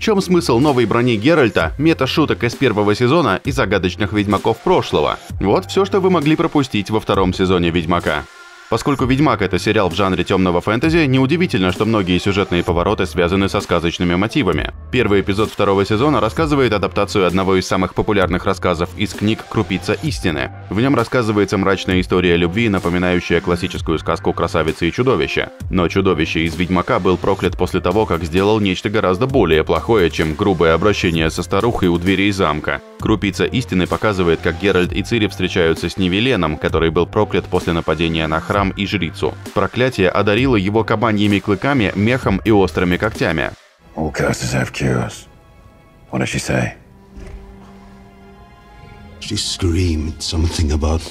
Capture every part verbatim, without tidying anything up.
чем смысл новой брони Геральта, мета-шуток из первого сезона и загадочных ведьмаков прошлого? Вот все, что вы могли пропустить во втором сезоне Ведьмака. Поскольку «Ведьмак» — это сериал в жанре темного фэнтези, неудивительно, что многие сюжетные повороты связаны со сказочными мотивами. Первый эпизод второго сезона рассказывает адаптацию одного из самых популярных рассказов из книг «Крупица истины». В нем рассказывается мрачная история любви, напоминающая классическую сказку «Красавица и чудовище». Но чудовище из «Ведьмака» был проклят после того, как сделал нечто гораздо более плохое, чем грубое обращение со старухой у дверей замка. «Крупица истины» показывает, как Геральт и Цири встречаются с Нивеленом, который был проклят после нападения на храм и жрицу. Проклятие одарило его кабаньими клыками, мехом и острыми когтями. All curses have cures. What does she say? She screamed something about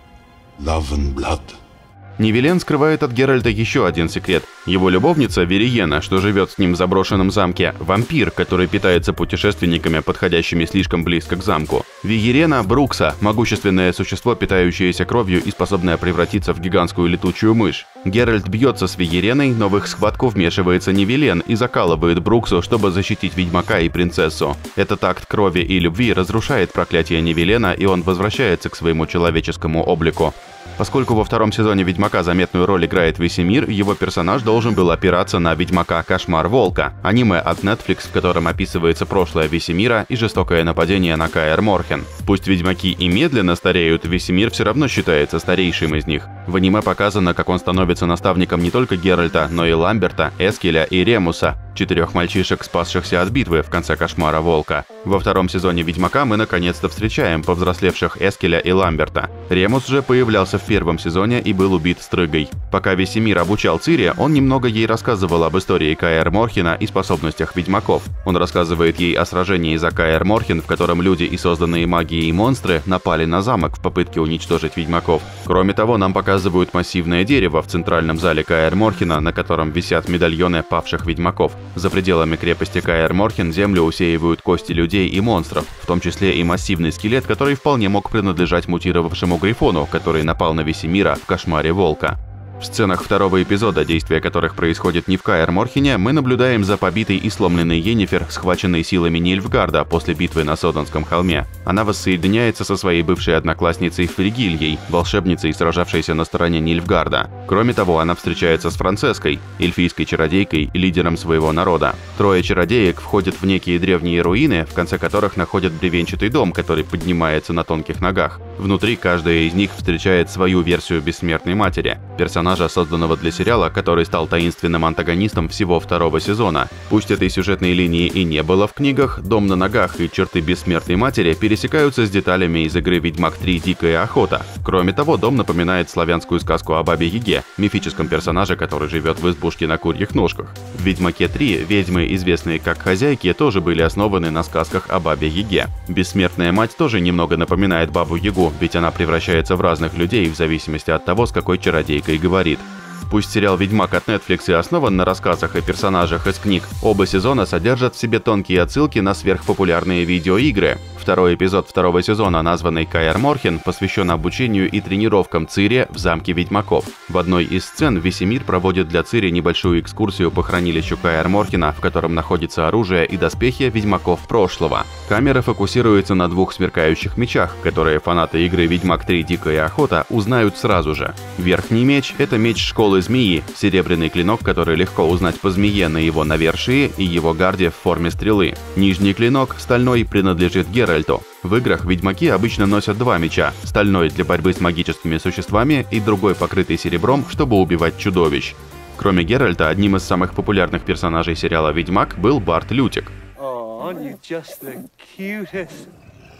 love and blood. Нивелен скрывает от Геральта еще один секрет. Его любовница Вериена, что живет с ним в заброшенном замке, вампир, который питается путешественниками, подходящими слишком близко к замку. Виерена Брукса – могущественное существо, питающееся кровью и способное превратиться в гигантскую летучую мышь. Геральт бьется с Виереной, но в их схватку вмешивается Нивелен и закалывает Бруксу, чтобы защитить ведьмака и принцессу. Этот акт крови и любви разрушает проклятие Нивелена, и он возвращается к своему человеческому облику. Поскольку во втором сезоне Ведьмака заметную роль играет Весемир, его персонаж должен был опираться на Ведьмака Кошмар Волка, аниме от Netflix, в котором описывается прошлое Весемира и жестокое нападение на Каэр Морхен. Пусть ведьмаки и медленно стареют, Весемир все равно считается старейшим из них. В аниме показано, как он становится наставником не только Геральта, но и Ламберта, Эскеля и Ремуса, четырех мальчишек, спасшихся от битвы в конце Кошмара Волка. Во втором сезоне Ведьмака мы наконец-то встречаем повзрослевших Эскеля и Ламберта. Ремус же появлялся в первом сезоне и был убит Стрыгой. Пока Весемир обучал Цири, он немного ей рассказывал об истории Каэр Морхена и способностях ведьмаков. Он рассказывает ей о сражении за Каэр Морхен, в котором люди и созданные магией монстры напали на замок в попытке уничтожить ведьмаков. Кроме того, нам показывают массивное дерево в центральном зале Каэр Морхена, на котором висят медальоны павших ведьмаков. За пределами крепости Каэр Морхен землю усеивают кости людей и монстров, в том числе и массивный скелет, который вполне мог принадлежать мутировавшему Грифону, который напал на Весемира в Кошмаре Волка. В сценах второго эпизода, действия которых происходит не в Каэр Морхене, мы наблюдаем за побитой и сломленной Йеннифер, схваченной силами Нильфгарда после битвы на Соденском холме. Она воссоединяется со своей бывшей одноклассницей Фригильей, волшебницей, сражавшейся на стороне Нильфгарда. Кроме того, она встречается с Францеской, эльфийской чародейкой и лидером своего народа. Трое чародеек входят в некие древние руины, в конце которых находят бревенчатый дом, который поднимается на тонких ногах. Внутри каждая из них встречает свою версию Бессмертной Матери, персонажа, созданного для сериала, который стал таинственным антагонистом всего второго сезона. Пусть этой сюжетной линии и не было в книгах, Дом на ногах и черты Бессмертной Матери пересекаются с деталями из игры «Ведьмак три. Дикая охота». Кроме того, дом напоминает славянскую сказку о Бабе-Яге, мифическом персонаже, который живет в избушке на курьих ножках. В «Ведьмаке три» ведьмы, известные как хозяйки, тоже были основаны на сказках о Бабе-Яге. Бессмертная мать тоже немного напоминает Бабу-Ягу, ведь она превращается в разных людей в зависимости от того, с какой чародейкой говорит. Пусть сериал «Ведьмак» от Netflix и основан на рассказах и персонажах из книг, оба сезона содержат в себе тонкие отсылки на сверхпопулярные видеоигры. Второй эпизод второго сезона, названный Каэр Морхен, посвящен обучению и тренировкам Цири в замке ведьмаков. В одной из сцен Весемир проводит для Цири небольшую экскурсию по хранилищу Каэр Морхена, в котором находится оружие и доспехи ведьмаков прошлого. Камера фокусируется на двух сверкающих мечах, которые фанаты игры «Ведьмак три. Дикая охота» узнают сразу же. Верхний меч – это меч школы змеи, серебряный клинок, который легко узнать по змее на его навершии и его гарде в форме стрелы. Нижний клинок, стальной, принадлежит Геральту. В играх ведьмаки обычно носят два меча – стальной для борьбы с магическими существами и другой, покрытый серебром, чтобы убивать чудовищ. Кроме Геральта, одним из самых популярных персонажей сериала «Ведьмак» был Барт Лютик. Oh, aren't you just the cutest,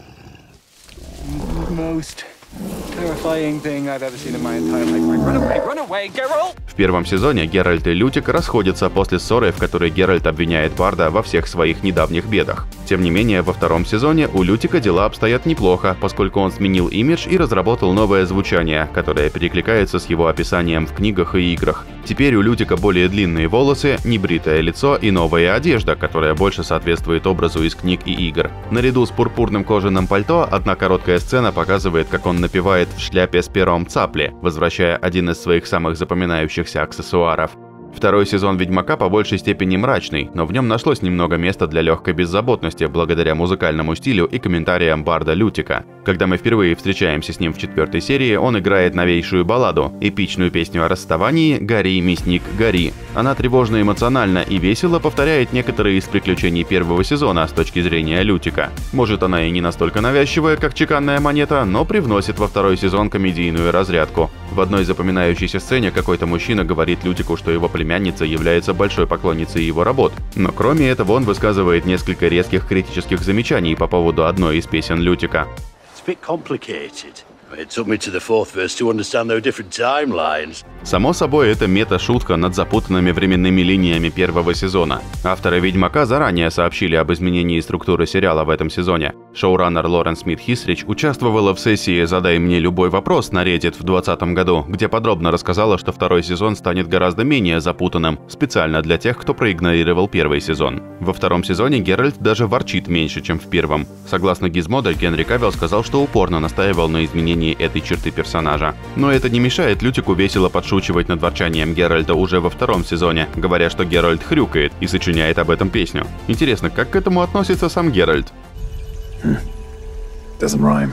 most terrifying thing I've ever seen in my entire life. Run away, run away, Geralt! В первом сезоне Геральт и Лютик расходятся после ссоры, в которой Геральт обвиняет Барда во всех своих недавних бедах. Тем не менее, во втором сезоне у Лютика дела обстоят неплохо, поскольку он сменил имидж и разработал новое звучание, которое перекликается с его описанием в книгах и играх. Теперь у Лютика более длинные волосы, небритое лицо и новая одежда, которая больше соответствует образу из книг и игр. Наряду с пурпурным кожаным пальто, одна короткая сцена показывает, как он напевает в шляпе с пером цапли, возвращая один из своих самых запоминающихся аксессуаров. Второй сезон «Ведьмака» по большей степени мрачный, но в нем нашлось немного места для легкой беззаботности благодаря музыкальному стилю и комментариям Барда Лютика. Когда мы впервые встречаемся с ним в четвертой серии, он играет новейшую балладу, эпичную песню о расставании «Гори, мясник, гори». Она тревожно эмоциональна и весело повторяет некоторые из приключений первого сезона с точки зрения Лютика. Может, она и не настолько навязчивая, как «Чеканная монета», но привносит во второй сезон комедийную разрядку. В одной запоминающейся сцене какой-то мужчина говорит Лютику, что его племянница является большой поклонницей его работ. Но кроме этого он высказывает несколько резких критических замечаний по поводу одной из песен Лютика. Само собой, это мета-шутка над запутанными временными линиями первого сезона. Авторы «Ведьмака» заранее сообщили об изменении структуры сериала в этом сезоне. Шоураннер Лорен Смит Хисрич участвовала в сессии «Задай мне любой вопрос» на Reddit в двадцатом году, где подробно рассказала, что второй сезон станет гораздо менее запутанным, специально для тех, кто проигнорировал первый сезон. Во втором сезоне Геральт даже ворчит меньше, чем в первом. Согласно Гизмодо, Генри Кавилл сказал, что упорно настаивал на изменении этой черты персонажа. Но это не мешает Лютику весело подшучивать над ворчанием Геральта уже во втором сезоне, говоря, что Геральт хрюкает, и сочиняет об этом песню. Интересно, как к этому относится сам Геральт? Doesn't rhyme.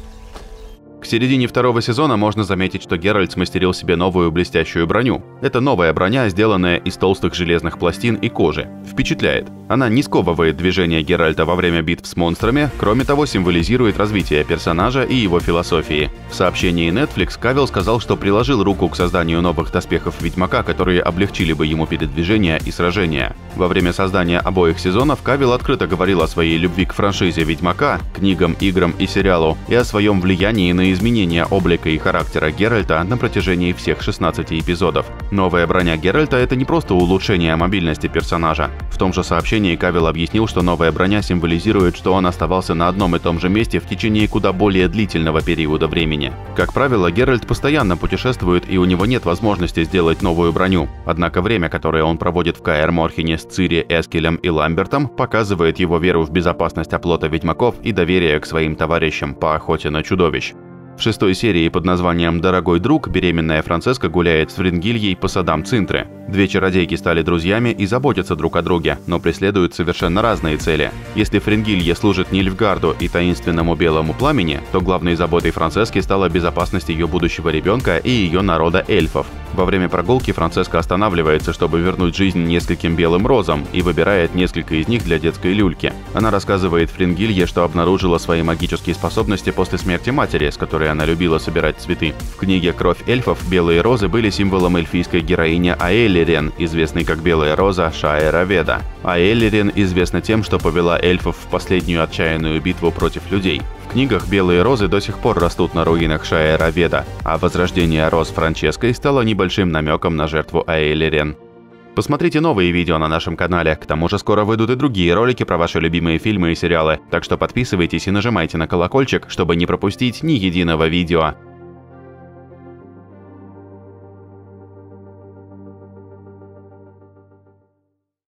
К середине второго сезона можно заметить, что Геральт смастерил себе новую блестящую броню. Это новая броня, сделанная из толстых железных пластин и кожи. Впечатляет. Она не сковывает движение Геральта во время битв с монстрами, кроме того, символизирует развитие персонажа и его философии. В сообщении Netflix Кавилл сказал, что приложил руку к созданию новых доспехов Ведьмака, которые облегчили бы ему передвижение и сражения. Во время создания обоих сезонов Кавилл открыто говорил о своей любви к франшизе Ведьмака, книгам, играм и сериалу, и о своем влиянии на изменение облика и характера Геральта на протяжении всех шестнадцати эпизодов. Новая броня Геральта — это не просто улучшение мобильности персонажа. В том же сообщении Кавилл объяснил, что новая броня символизирует, что он оставался на одном и том же месте в течение куда более длительного периода времени. Как правило, Геральт постоянно путешествует, и у него нет возможности сделать новую броню. Однако время, которое он проводит в Каэр Морхене с Цири, Эскелем и Ламбертом, показывает его веру в безопасность оплота ведьмаков и доверие к своим товарищам по охоте на чудовищ. В шестой серии под названием «Дорогой друг» беременная Францеска гуляет с Фрингильей по садам Цинтры. Две чародейки стали друзьями и заботятся друг о друге, но преследуют совершенно разные цели. Если Фрингилья служит Нильфгарду и таинственному белому пламени, то главной заботой Францески стала безопасность ее будущего ребенка и ее народа эльфов. Во время прогулки Францеска останавливается, чтобы вернуть жизнь нескольким белым розам, и выбирает несколько из них для детской люльки. Она рассказывает Фрингилье, что обнаружила свои магические способности после смерти матери, с которой она любила собирать цветы. В книге «Кровь эльфов» белые розы были символом эльфийской героини Аэллирен, известной как Белая роза Шаэраведа. Аэллирен известна тем, что повела эльфов в последнюю отчаянную битву против людей. В книгах белые розы до сих пор растут на руинах Шаэраведа, а возрождение роз Франческой стало небольшим намеком на жертву Аэллирен. Посмотрите новые видео на нашем канале, к тому же скоро выйдут и другие ролики про ваши любимые фильмы и сериалы, так что подписывайтесь и нажимайте на колокольчик, чтобы не пропустить ни единого видео.